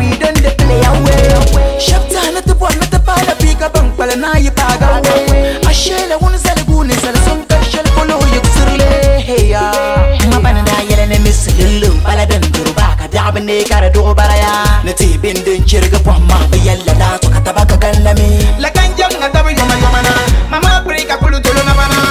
we done the play away. Shafta na tupo na tapala pika bang pala na ipaga away. Ashela wuna sala guni sala son kashal polo yuk surle heya. Mabana na yela ne miss lulu pala dan duruba ka dabne kara do baraya. Na tibin din kirga pamma bayalla da to katabaga gallami. La kanjang na tabi yoma yoma na. Mama break a kulu tolo na bana.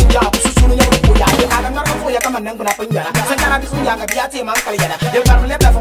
Saya